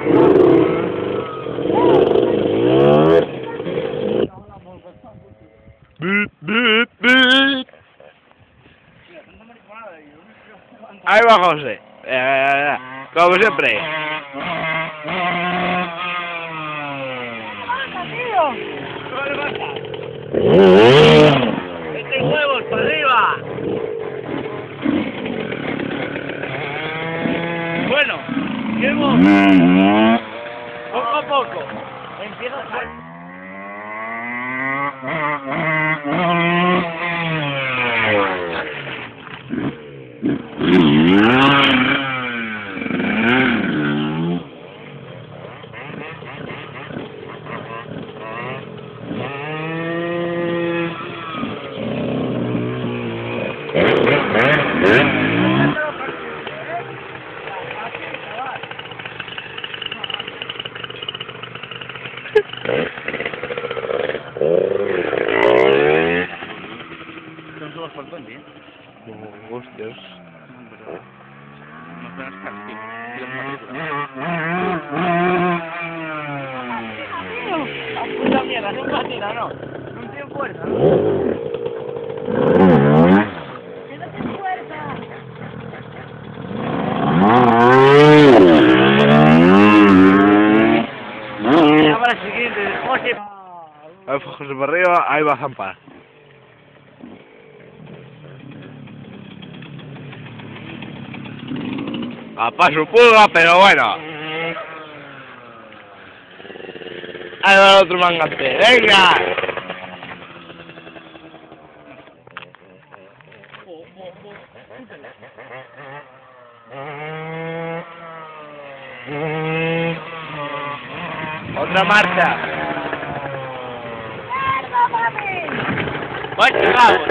Bit, bit, bit. Ahí va José. Como siempre. ¡Este huevos para arriba! Bueno, llevo poco a poco. Empiezo a salir. Son todos por Conti, ¿eh? Hostias. Nos ven a estar, tío. ¡Puta mierda! ¡No patina, no! ¡No tiene fuerza! ¡Que no tiene fuerza! Ya para el siguiente, José. Ahí fue José para arriba, ahí va Zampa. A paso pulga, pero bueno. Ahí va el otro mangante. ¡Venga! Otra marcha. ¡Mierda, mami! ¡Pues llegamos!